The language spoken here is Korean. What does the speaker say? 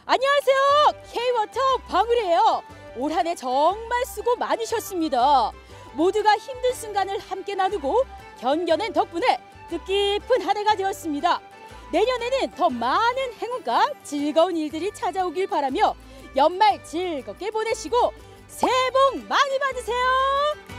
안녕하세요. K-워터 방울이에요. 올 한 해 정말 수고 많으셨습니다. 모두가 힘든 순간을 함께 나누고 견뎌낸 덕분에 뜻깊은 한 해가 되었습니다. 내년에는 더 많은 행운과 즐거운 일들이 찾아오길 바라며 연말 즐겁게 보내시고 새해 복 많이 받으세요.